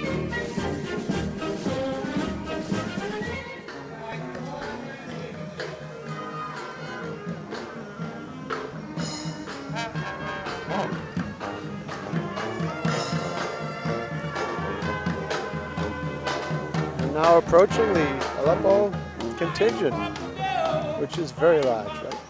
Now approaching the Aleppo contingent, which is very large. Right?